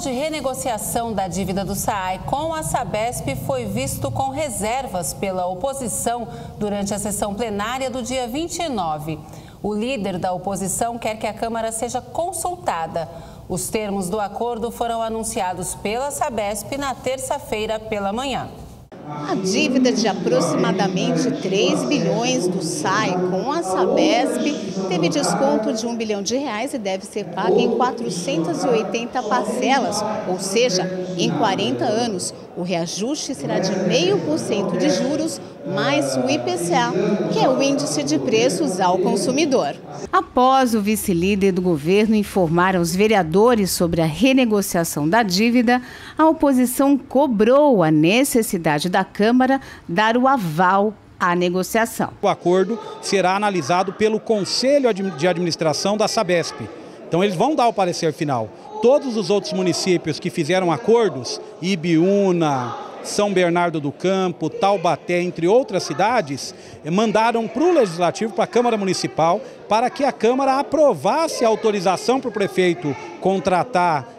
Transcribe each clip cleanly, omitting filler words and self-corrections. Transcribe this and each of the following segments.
de renegociação da dívida do SAAI com a Sabesp foi visto com reservas pela oposição durante a sessão plenária do dia 29. O líder da oposição quer que a Câmara seja consultada. Os termos do acordo foram anunciados pela Sabesp na terça-feira pela manhã. A dívida de aproximadamente 3 bilhões do SAAI com a Sabesp teve desconto de R$1 bilhão e deve ser paga em 480 parcelas, ou seja, em 40 anos. O reajuste será de 0,5% de juros mais o IPCA, que é o Índice de Preços ao Consumidor. Após o vice-líder do governo informar aos vereadores sobre a renegociação da dívida, a oposição cobrou a necessidade da Câmara dar o aval à negociação. O acordo será analisado pelo Conselho de Administração da Sabesp. Então eles vão dar o parecer final. Todos os outros municípios que fizeram acordos, Ibiúna, São Bernardo do Campo, Taubaté, entre outras cidades, mandaram para o Legislativo, para a Câmara Municipal, para que a Câmara aprovasse a autorização para o prefeito contratar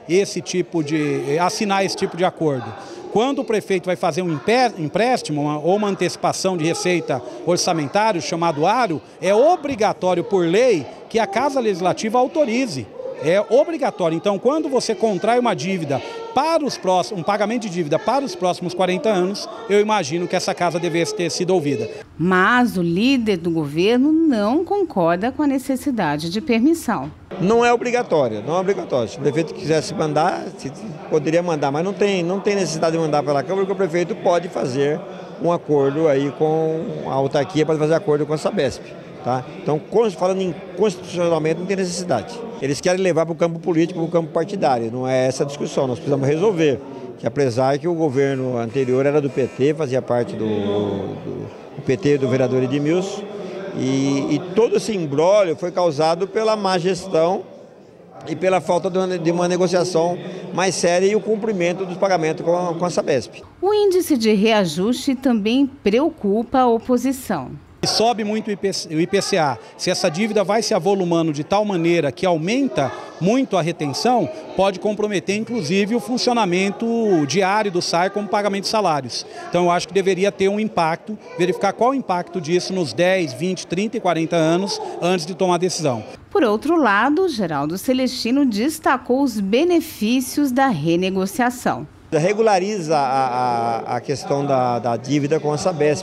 assinar esse tipo de acordo. Quando o prefeito vai fazer um empréstimo ou uma antecipação de receita orçamentária, chamado ARO, é obrigatório por lei que a Casa Legislativa autorize. É obrigatório. Então, quando você contrai uma dívida para um pagamento de dívida para os próximos 40 anos, eu imagino que essa casa devesse ter sido ouvida. Mas o líder do governo não concorda com a necessidade de permissão. Não é obrigatório, não é obrigatório. Se o prefeito quisesse mandar, poderia mandar, mas não tem necessidade de mandar pela Câmara, porque o prefeito pode fazer um acordo aí com a autarquia, pode fazer acordo com a Sabesp. Tá? Então, falando constitucionalmente, não tem necessidade. Eles querem levar para o campo político, para o campo partidário. Não é essa a discussão. Nós precisamos resolver. Que apesar que o governo anterior era do PT, fazia parte do PT, do vereador Edmilson, e todo esse imbróglio foi causado pela má gestão e pela falta de uma negociação mais séria e o cumprimento dos pagamentos com a Sabesp. O índice de reajuste também preocupa a oposição. Sobe muito o IPCA. Se essa dívida vai se avolumando de tal maneira que aumenta muito a retenção, pode comprometer inclusive o funcionamento diário do SAAI como pagamento de salários. Então eu acho que deveria ter um impacto, verificar qual o impacto disso nos 10, 20, 30 e 40 anos antes de tomar a decisão. Por outro lado, Geraldo Celestino destacou os benefícios da renegociação. Regulariza a questão da dívida com a Sabesp.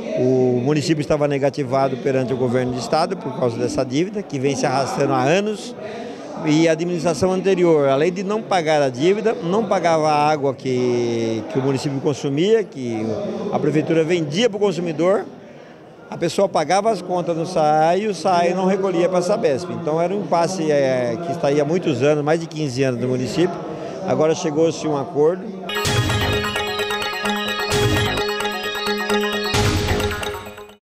O município estava negativado perante o governo do estado por causa dessa dívida, que vem se arrastando há anos. E a administração anterior, além de não pagar a dívida, não pagava a água que o município consumia, que a prefeitura vendia para o consumidor. A pessoa pagava as contas no SAAI e o SAAI não recolhia para a Sabesp. Então era um impasse que está aí há muitos anos, mais de 15 anos no município. Agora chegou-se um acordo